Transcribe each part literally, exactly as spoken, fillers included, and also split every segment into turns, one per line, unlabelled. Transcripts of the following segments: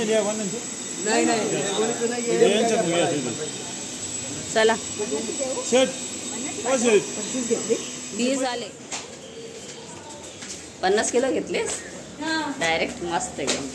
नाही नाही
चला
शेट
वीस झाले. पन्नास किलो घेतलेस डायरेक्ट मस्त एकदम.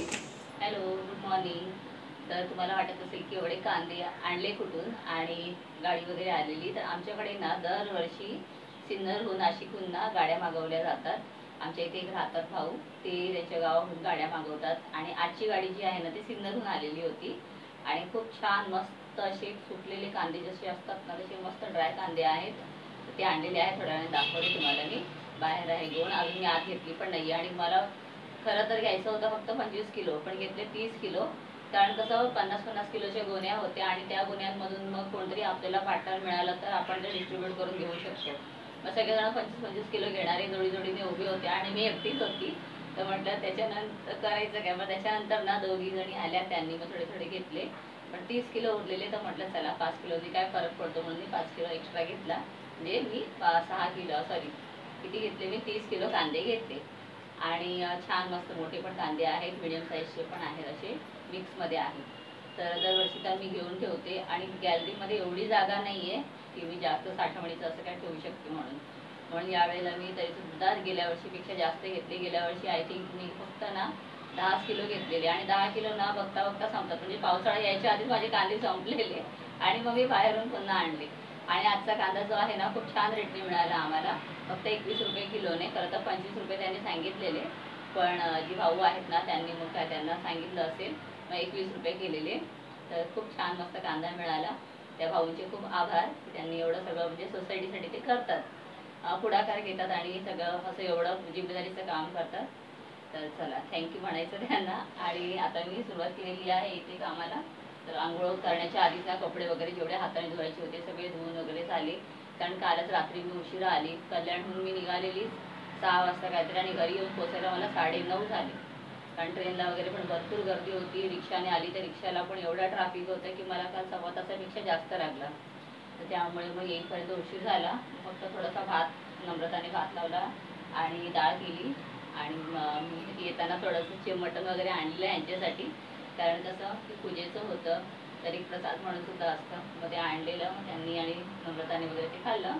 Hello good morning. तर तुम्हाला वाटत असेल की एवढे कांदे आणले कुठून आणि गाडी वगैरे आलेली. तर आमच्याकडे ना दरवर्षी सिन्नरहून नाशिकहून ना गाड्या मागवल्या जातात. आमच्या इथे एक राहतात भाऊ, ते त्यांच्या गावाहून गाड्या मागवतात आणि आजची गाडी जी आहे ना ती सिन्नरहून आलेली होती आणि खूप छान मस्त असे सुकलेले कांदे जसे असतात ना तसे मस्त ड्राय कांदे आहेत. ते आणलेले आहे. थोड्या वेळाने दाखवते तुम्हाला मी. बाहेर आहे घेऊन, अजून मी आत घेतली पण नाही. आणि मला खरं तर घ्यायचं होतं फक्त पंचवीस किलो, पण घेतले तीस किलो. कारण कसं पन्नास पन्नास किलोच्या गोण्या होत्या आणि त्या गोण्यांमधून मग कोणतरी आपल्याला पार्टनर मिळालं तर आपण ते डिस्ट्रीब्यूट करून घेऊ शकतो. मग सगळेजण पंचवीस पंचवीस किलो घेणारे जोडी जोडीने उभी होते आणि मी एकटीच होती. तर म्हटलं त्याच्यानंतर करायचं काय. मग त्याच्यानंतर ना दोघी जणी आल्या, त्यांनी मग थोडे थोडे घेतले. पण तीस किलो उरलेले. तर म्हटलं चला पाच किलोनी काय फरक पडतो म्हणून मी पाच किलो एक्स्ट्रा घेतला. म्हणजे मी सहा किलो सॉरी किती घेतले मी तीस किलो कांदे घेतले. आणि छान मस्त मोठे पण कांदे आहेत, मिडियम साईजचे पण आहेत, असे मिक्समध्ये आहेत. तर दरवर्षी तर मी घेऊन ठेवते आणि गॅलरीमध्ये एवढी जागा नाही आहे की मी जास्त साठवणीचं असं काय ठेवू शकते म्हणून म्हणून यावेळेला मी तरीसुद्धा गेल्या वर्षीपेक्षा जास्त घेतले. गेल्या वर्षी आय थिंक मी फक्त ना दहा किलो घेतलेले आणि दहा किलो ना बघता बघता संपतात. म्हणजे पावसाळा यायच्या आधीच माझे कांदे संपलेले आणि मग मी बाहेरून पुन्हा आणले. आणि आजचा कांदा जो आहे ना खूप छान रेटने मिळाला आम्हाला, फक्त एकवीस रुपये किलोने. खरं तर पंचवीस रुपये त्यांनी सांगितलेले, पण जी भाऊ आहेत ना त्यांनी मग काय त्यांना सांगितलं असेल मग एकवीस रुपये केलेले. तर खूप छान मस्त कांदा मिळाला. त्या भाऊंचे खूप आभार की त्यांनी एवढं सगळं म्हणजे सोसायटीसाठी ते करतात, पुढाकार घेतात आणि सगळं असं एवढं जिम्मेदारीचं काम करतात. तर चला थँक्यू म्हणायचं त्यांना. आणि आता मी सुरुवात केलेली आहे इथे कामाला. तर आंघोळ करण्याच्या आधीचा कपडे वगैरे जेवढे हाताने धुवायचे होते सगळे धुवून वगैरे झाले. कारण कालच रात्री मी उशिरा आली. कल्याणहून मी निघालेली सहा वाजता काहीतरी आणि घरी येऊन पोचायला मला साडे नऊ झाले. कारण ट्रेनला वगैरे पण भरपूर गर्दी होती. रिक्षाने आली तर रिक्षाला पण एवढा ट्रॅफिक होतं की मला काल सव्वा तासापेक्षा जास्त लागला. तर त्यामुळे मग येईपर्यंत उशीर झाला. फक्त थोडासा भात नम्रताने भात लावला आणि डाळ केली. आणि मी येताना थोडंसं मटण वगैरे आणलं यांच्यासाठी, कारण कसं की पूजेचं होतं तरी प्रसाद म्हणून सुद्धा असतं. मग ते आणलेलं मग त्यांनी आणि नम्रताने वगैरे ते खाल्लं.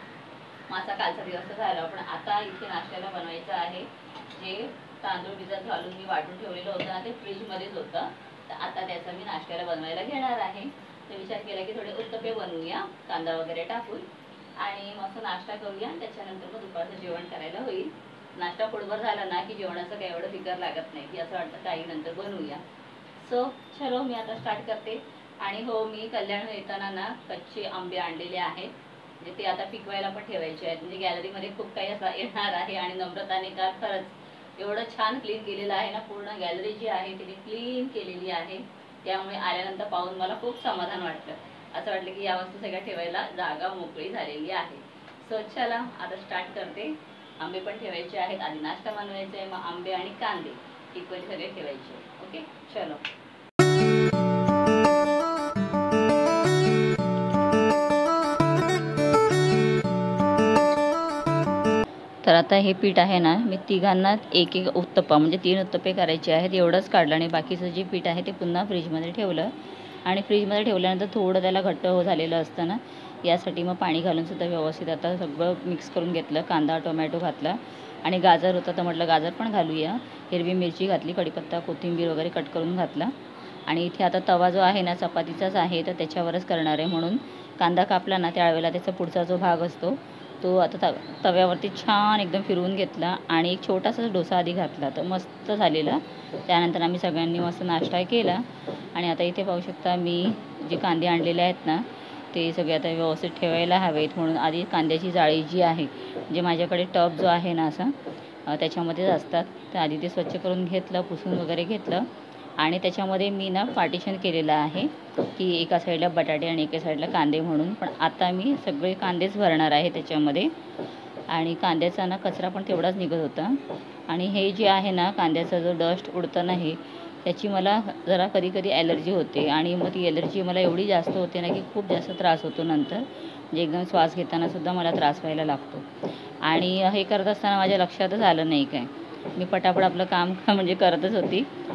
माझा कालचा दिवस झाला. पण आता इथे नाश्त्याला बनवायचं आहे. जे तांदूळ भिजत घालून मी वाटून ठेवलेलं होतं ना ते फ्रीजमध्येच होतं. तर आता त्याचा मी नाश्त्याला बनवायला घेणार आहे. तर विचार केला की थोडे उत्तपे बनवूया कांदा वगैरे टाकून आणि मस्त नाश्ता करूया. त्याच्यानंतर मग दुपारचं जेवण करायला होईल. नाश्ता पोटभर झाला ना की जेवणाचं काही एवढं फिकर लागत नाही की असं वाटतं काही नंतर बनवूया. सो चलो मी आता स्टार्ट करते. आणि हो, मी कल्याण येताना ना कच्चे आंबे आणलेले आहेत. म्हणजे ते आता पिकवायला पण ठेवायचे आहेत. म्हणजे गॅलरीमध्ये खूप काही असं येणार आहे. आणि नम्रताने काल खरंच एवढं छान क्लीन केलेलं आहे ना, पूर्ण गॅलरी जी आहे तिने क्लीन केलेली आहे. त्यामुळे आल्यानंतर पाहून मला खूप समाधान वाटलं. असं वाटलं की या वस्तू सगळ्या ठेवायला जागा मोकळी झालेली आहे. सो चला आता स्टार्ट करते. आंबे पण ठेवायचे आहेत. आधी नाश्ता बनवायचा आहे, मग आंबे आणि कांदे इक्वली सगळे ठेवायचे. ओके चलो. तर आता हे पीठ आहे ना मी तिघांना एक एक उत्तप्पा म्हणजे तीन उत्तप्पे करायचे आहेत एवढंच काढलं. आणि बाकीचं जे पीठ आहे ते पुन्हा फ्रीजमध्ये ठेवलं. आणि फ्रीजमध्ये ठेवल्यानंतर थोडं त्याला घट्ट हो झालेलं असतं ना, यासाठी मग पाणी घालूनसुद्धा व्यवस्थित आता सगळं मिक्स करून घेतलं. कांदा टोमॅटो घातला आणि गाजर होतं तर म्हटलं गाजर पण घालूया. हिरवी मिरची घातली, कढीपत्ता कोथिंबीर वगैरे कट करून घातला. आणि इथे आता तवा जो आहे ना चपातीचाच आहे तर त्याच्यावरच करणार आहे म्हणून कांदा कापला ना त्यावेळेला त्याचा पुढचा जो भाग असतो तो आता तव तव्यावरती छान एकदम फिरवून घेतला. आणि एक छोटासा डोसा आधी घातला तर मस्त झालेला. त्यानंतर आम्ही सगळ्यांनी मस्त नाश्ता केला. आणि आता इथे पाहू शकता मी जे कांदे आणलेले आहेत ना ते सगळे आता व्यवस्थित ठेवायला हवेत म्हणून आधी कांद्याची जाळी जी आहे म्हणजे माझ्याकडे टब जो आहे ना असा त्याच्यामध्येच असतात. तर आधी ते स्वच्छ करून घेतलं, पुसून वगैरे घेतलं. आणि त्याच्यामध्ये मी ना पार्टिशन केलेलं आहे की एका साईडला बटाटे आणि एका साईडला कांदे म्हणून. पण आता मी सगळे कांदेच भरणार आहे त्याच्यामध्ये. आणि कांद्याचा ना कचरा पण तेवढाच निघत होता. आणि हे जे आहे ना कांद्याचा जो डस्ट उडतं नाही त्याची मला जरा कधी कधी ॲलर्जी होते. आणि मग ती ॲलर्जी मला एवढी जास्त होते ना की खूप जास्त त्रास होतो नंतर. म्हणजे एकदम श्वास घेतानासुद्धा मला त्रास व्हायला लागतो. आणि हे करत असताना माझ्या लक्षातच आलं नाही काय, मी पटापट आपलं काम म्हणजे करतच होती.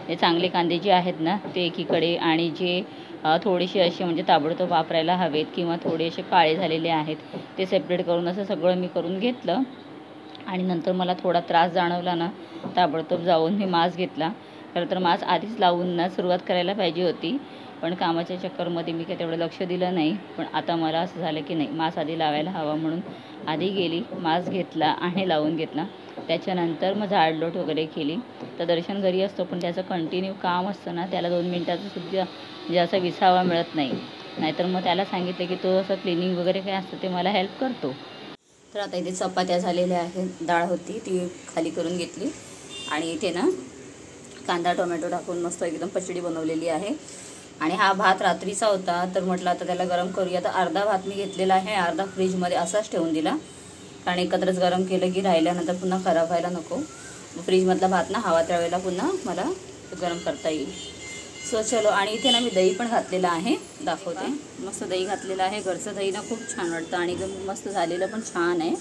हे चांगले कांदे जे आहेत ना ते एकीकडे, आणि जे थोडेसे असे म्हणजे ताबडतोब वापरायला हवेत किंवा थोडे असे काळे झालेले आहेत ते सेपरेट करून असं सगळं मी करून घेतलं. आणि नंतर मला थोडा त्रास जाणवला ना, ताबडतोब जाऊन मी मास्क घेतला. खरं तर मास्क आधीच लावून ना सुरुवात करायला पाहिजे होती, पण कामाच्या चक्करमध्ये मी काही तेवढं लक्ष दिलं नाही. पण आता मला असं झालं की नाही, मास्क आधी लावायला हवा, म्हणून आधी गेली, मास्क घेतला आणि लावून घेतला. त्याच्यानंतर मग झाडलोट वगैरे केली. तर दर्शन घरी असतो, पण त्याचं कंटिन्यू काम असतं ना, त्याला दोन मिनटाचं सुद्धा म्हणजे असा विसावा मिळत नाही. नाहीतर मग त्याला सांगितलं की तो असं क्लिनिंग वगैरे काय असतं ते मला हेल्प करतो. तर आता इथे चपात्या झालेल्या आहेत, डाळ होती ती खाली करून घेतली, आणि इथे ना कांदा टोमॅटो टाकून मस्त एकदम पचडी बनवलेली आहे. आणि हा भात रात्रीचा होता, तर म्हटलं आता त्याला गरम करूया. तर अर्धा भात मी घेतलेला आहे, अर्धा फ्रीजमध्ये असाच ठेवून दिला, कारण एकत्रच गरम केलं की राहिल्यानंतर पुन्हा खराब व्हायला नको. फ्रीजमधला भात ना हवा त्यावेळेला पुन्हा मला गरम करता येईल. सो चलो. आणि इथे ना मी दही पण घातलेलं आहे, दाखवते. मस्त दही घातलेलं आहे, घरचं दही ना खूप छान वाटतं आणि एकदम मस्त झालेलं पण छान आहे.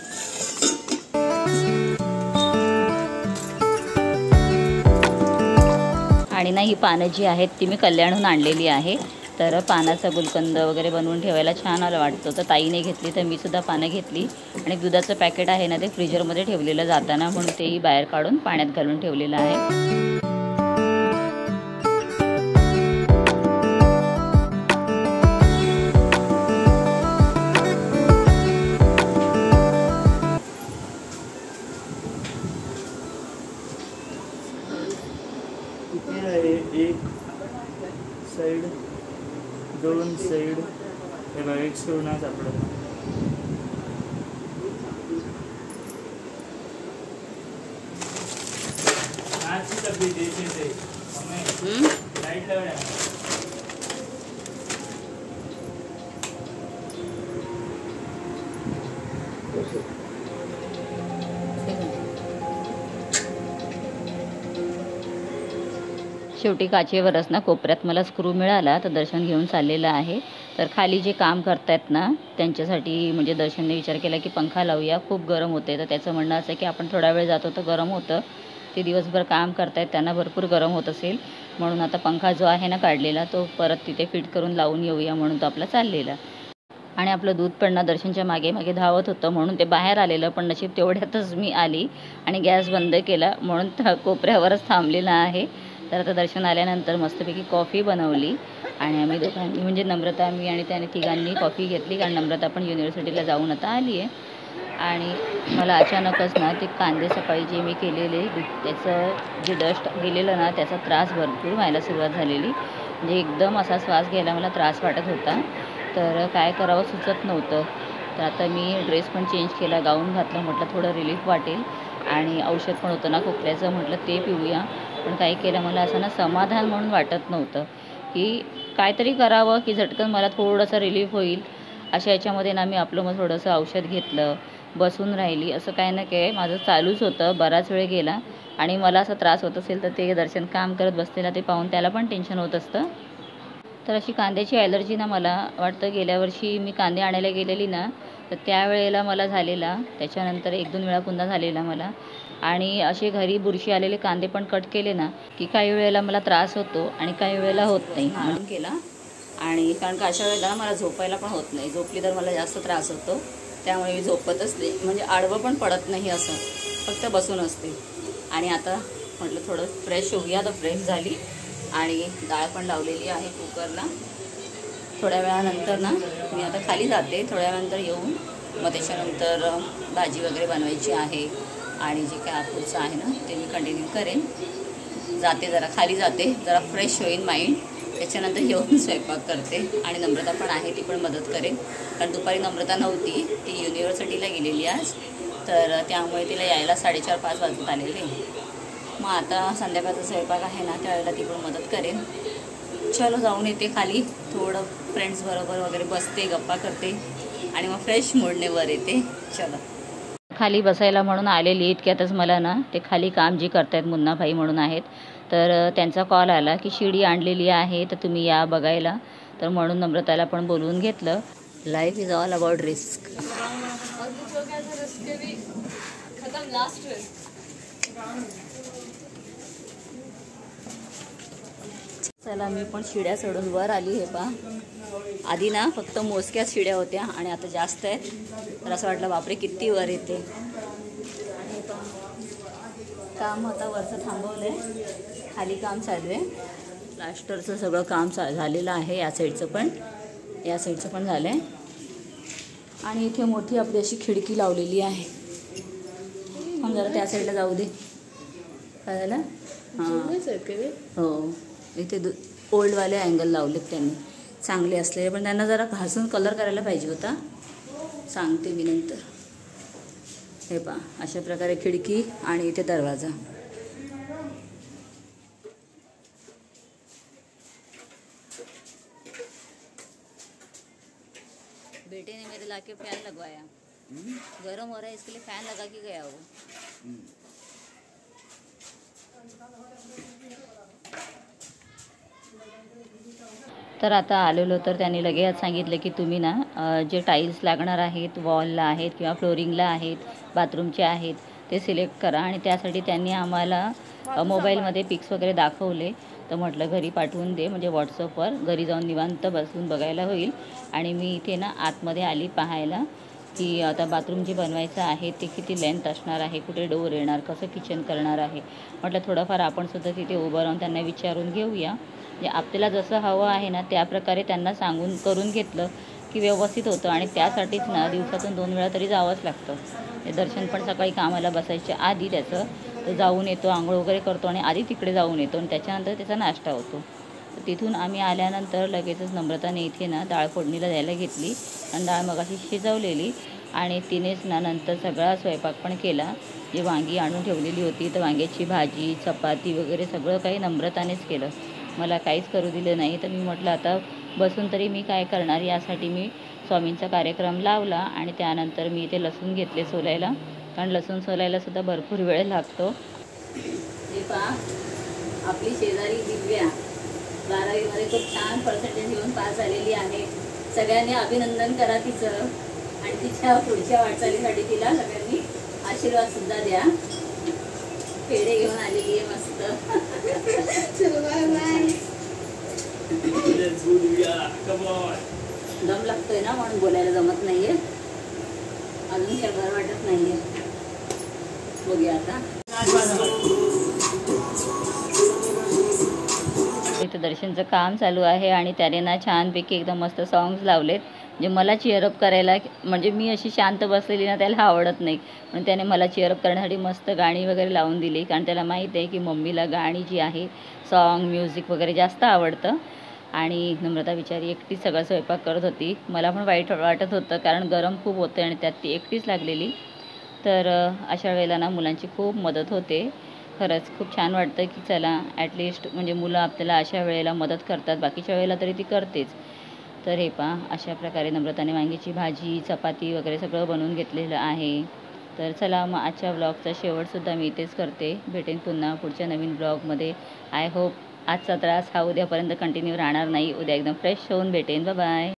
आणि ना ही पानं जी आहेत ती मी कल्याणहून आणलेली आहे. तर पानाचा गुलकंद वगैरे बनवून ठेवायला छान आलं वाटतं. तर ताईने घेतली, तर मी सुद्धा पानं घेतली. आणि दुधाचं पॅकेट आहे ना ते फ्रीजरमध्ये ठेवलेलं जाताना, म्हणून तेही बाहेर काढून पाण्यात घालून ठेवलेलं आहे.
एक साइड, दोन साइड, हे बघा एक सोना सापडत. आजची तब्येत द्यायची ते हमें लाईट लावल्या.
शेवटी काचेवरच ना कोपऱ्यात मला स्क्रू मिळाला, तर दर्शन घेऊन चाललेलं आहे. तर खाली जे काम करतायत ना त्यांच्यासाठी म्हणजे दर्शनने विचार केला की पंखा लावूया, खूप गरम होते. तर त्याचं म्हणणं असं की आपण थोडा वेळ जातो तर गरम होतं, ते दिवसभर काम करतायत त्यांना भरपूर गरम होत असेल, म्हणून आता पंखा जो आहे ना काढलेला तो परत तिथे फिट करून लावून येऊया म्हणून तो आपला चाललेला. आणि आपलं दूध पण ना दर्शनच्या मागे मागे धावत होतं, म्हणून ते बाहेर आलेलं, पण नशीब तेवढ्यातच मी आली आणि गॅस बंद केला, म्हणून कोपऱ्यावरच थांबलेला आहे. तर आता दर्शन आल्यानंतर मस्तपैकी कॉफी बनवली आणि आम्ही दोघांनी म्हणजे नम्रता मी आणि त्याने तिघांनी कॉफी घेतली, कारण नम्रता पण युनिव्हर्सिटीला जाऊन आता आली आहे. आणि मला अचानकच ना ते कांदे सकाळी जे मी केलेले त्याचं जे डस्ट गेलेलं ना त्याचा त्रास भरपूर व्हायला सुरुवात झालेली, म्हणजे एकदम असा श्वास घ्यायला मला त्रास वाटत होता. तर काय करावं सुचत नव्हतं. तर आता मी ड्रेस पण चेंज केला, गाऊन घातलं, म्हटलं थोडं रिलीफ वाटेल. आणि औषध पण होतं ना खोकल्याचं, म्हटलं ते पिऊया. पण काय केलं, मला असं ना समाधान म्हणून वाटत नव्हतं की काहीतरी करावं की झटकन मला थोडंसं रिलीफ होईल. अशा याच्यामध्ये ना मी आपलं मग थोडंसं औषध घेतलं, बसून राहिली, असं काय ना काय माझं चालूच होतं. बराच वेळ गेला आणि मला असा त्रास होत असेल तर ते दर्शन काम करत बसलेला ते पाहून त्याला पण टेन्शन होत असतं. तर अशी कांद्याची ॲलर्जी ना मला वाटतं गेल्या वर्षी मी कांदे आणायला गेलेली ना तर त्यावेळेला मला झालेला, त्याच्यानंतर एक दोन वेळा पुन्हा झालेला मला. आणि असे घरी बुरशी आलेले कांदे पण कट केले ना की काही वेळेला मला त्रास होतो आणि काही वेळेला होत नाही, म्हणून केला. आणि कारण का अशा वेळेला मला झोपायला पण होत नाही, झोपली तर मला जास्त त्रास होतो, त्यामुळे मी झोपतच नाही, म्हणजे आडवं पण पडत नाही, असं फक्त बसून असते. आणि आता म्हटलं थोडं फ्रेश होऊया, तर फ्रेश झाली आणि डाळ पण लावलेली आहे कुकरला. थोड्या वेळानंतर ना मी आता खाली जाते, थोड्या वेळानंतर येऊन मग त्याच्यानंतर भाजी वगैरे बनवायची आहे आणि जे काय आपूचं आहे ना ते मी कंटिन्यू करेन. जाते जरा खाली जाते, जरा फ्रेश होईल माइंड, त्याच्यानंतर येऊन स्वयंपाक करते. आणि नम्रता पण आहे, ती पण मदत करेन, कारण दुपारी नम्रता नव्हती, ती युनिव्हर्सिटीला गेलेली आज, तर त्यामुळे तिला यायला साडेचार पाच वाजत आलेले. मग आता संध्याकाळचा स्वयंपाक आहे ना त्यावेळेला ती पण मदत करेन. चलो जाऊन येते खाली, थोडं फ्रेंड्स बरोबर वगैरे बसते, गप्पा करते आणि मग फ्रेश मूडने वर येते. चलो खाली बसायला म्हणून आलेली, इतक्यातच मला ना ते खाली काम जी करतायत मुन्नाभाई म्हणून आहेत, तर त्यांचा कॉल आला की शिडी आणलेली आहे तर तुम्ही या बघायला. तर म्हणून नम्रताला पण बोलवून घेतलं. Life is all about risk. चला मी पण शिड्या चढून वर आली. हे पहा, आधी ना फक्त मोजक्याच शिड्या होत्या आणि आता जास्त आहेत. तर असं वाटलं बापरे किती वर येते. आणि काम आता वरचं थांबवलं आहे, खाली काम चालू आहे. प्लास्टरचं सगळं काम चा झालेलं आहे. या साईडचं पण या साईडचं पण झालं आहे. आणि इथे मोठी आपली अशी खिडकी लावलेली आहे. मग जरा त्या साईडला जाऊ दे. काय झालं? हां हो, इथे दु ओल्डवाले अँगल लावलेत त्यांनी, चांगले असलेले, पण त्यांना जरा घासून कलर करायला पाहिजे होता. सांगते मी नंतर. हे पहा, अशा प्रकारे खिडकी आणि इथे दरवाजा. बेटे ने मेरे लाके फैन लगवाया. गरम हो रहा है इसके लिए फैन लगा के गया वो. तर आता आलेलो तर त्यांनी लगेच सांगितलं की तुम्ही ना जे टाईल्स लागणार आहेत, वॉलला आहेत किंवा फ्लोरिंगला आहेत, बाथरूमचे आहेत, ते सिलेक्ट करा. आणि त्यासाठी त्यांनी आम्हाला मोबाईलमध्ये पिक्स वगैरे दाखवले. तर म्हटलं घरी पाठवून दे, म्हणजे व्हॉट्सअपवर घरी जाऊन निवांत बसून बघायला होईल. आणि मी इथे ना आतमध्ये आली पाहायला की आता बाथरूम जे बनवायचं आहे ते किती लेंथ असणार आहे, कुठे डोअर येणार, कसं किचन करणार आहे. म्हटलं थोडंफार आपण सुद्धा तिथे उभं राहून त्यांना विचारून घेऊया. म्हणजे आपल्याला जसं हवं आहे ना त्याप्रकारे त्यांना सांगून करून घेतलं की व्यवस्थित होतं. आणि त्यासाठीच ना दिवसातून दोन वेळा तरी जावंच लागतं. ते दर्शन पण सकाळी कामाला बसायच्या आधी त्याचं तर जाऊन येतो, आंघोळ वगैरे करतो आणि आधी तिकडे जाऊन येतो आणि त्याच्यानंतर त्याचा नाश्ता होतो. तर तिथून आम्ही आल्यानंतर लगेचच नम्रताने इथे ना डाळ फोडणीला द्यायला घेतली आणि डाळ मगाशी शिजवलेली. आणि तिनेच ना नंतर सगळा स्वयंपाक पण केला. जी वांगी आणून ठेवलेली होती तर वांग्याची भाजी, चपाती वगैरे सगळं काही नम्रतानेच केलं. मला काहीच करू दिलं नाही. तर मी म्हटलं आता बसून तरी मी काय करणार, यासाठी मी स्वामींचा कार्यक्रम लावला. आणि त्यानंतर मी इथे लसूण घेतले सोलायला, कारण लसूण सोलायला सुद्धा भरपूर वेळ लागतो. हे पहा, आपली शेजारी दिव्या बारावीमध्ये खूप छान पर्सेंटेज घेऊन पास झालेली आहे. सगळ्यांनी अभिनंदन करा तिचं आणि तिच्या पुढच्या वाटचालीसाठी तिला सगळ्यांनी आशीर्वाद सुद्धा द्या. पेढे घेऊन आलेली आहे मस्त. दम लागतोय ना म्हणून बोलायला जमत नाहीये. अजून काय बरं वाटत नाहीये. बघूया आता. इथं दर्शनचं काम चालू आहे आणि त्याने ना छानपैकी एकदम मस्त सॉंग्स लावलेत. म्हणजे मला चिअरअप करायला, म्हणजे मी अशी शांत बसलेली ना त्याला आवडत नाही, पण त्याने मला चिअरअप करण्यासाठी मस्त गाणी वगैरे लावून दिली. कारण त्याला माहीत आहे की मम्मीला गाणी जी आहे, सॉन्ग म्युझिक वगैरे जास्त आवडतं. आणि नम्रता बिचारी एकटीच सगळा स्वयंपाक करत होती. मला पण वाईट वाटत होतं कारण गरम खूप होतं आणि त्यात ती एकटीच लागलेली. तर अशा वेळेला ना मुलांची खूप मदत होते. खरंच खूप छान वाटतं की चला ॲटलिस्ट म्हणजे मुलं आपल्याला अशा वेळेला मदत करतात. बाकीच्या वेळेला तरी ती करतेच. तर हे पहा, अशा प्रकारे नम्रताने वांग्याची भाजी, चपाती वगैरे सगळं बनवून घेतलेलं आहे. तर चला मग आजच्या ब्लॉगचा शेवटसुद्धा मी इथेच करते. भेटेन पुन्हा पुढच्या नवीन ब्लॉगमध्ये. आय होप आजचा त्रास हा उद्यापर्यंत कंटिन्यू राहणार नाही. उद्या एकदम फ्रेश होऊन भेटेन. Bye bye.